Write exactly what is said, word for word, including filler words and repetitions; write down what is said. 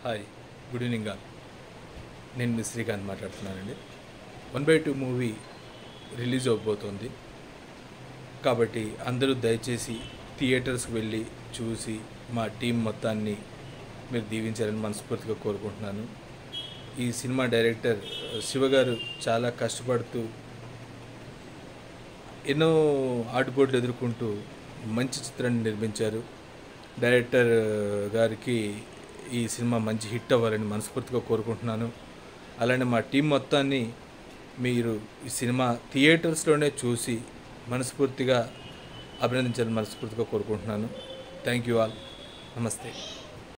Hi good evening all. నేను మీ శ్రీకాంత్ మాట్లాడుతున్నానండి. One by two movie release అవబోతోంది కాబట్టి అందరూ దయచేసి థియేటర్స్కి వెళ్ళి చూసి మా టీం మొత్తాన్ని మీరు దీవించాలని మనస్ఫూర్తిగా కోరుకుంటున్నాను. ఈ సినిమా డైరెక్టర్ శివ గారు చాలా కష్టపడుతూ ఎన్నో ఆటుపోట్లు ఎదుర్కొంటూ మంచి చిత్రాన్ని నిర్మించారు. డైరెక్టర్ గారికి ఈ సినిమా మంచి హిట్ అవ్వాలని మనస్ఫూర్తిగా కోరుకుంటున్నాను. అలానే మా టీం మొత్తాన్ని మీరు ఈ సినిమా థియేటర్స్లోనే చూసి మనస్ఫూర్తిగా అభినందించాలని మనస్ఫూర్తిగా కోరుకుంటున్నాను. Thank you all. నమస్తే.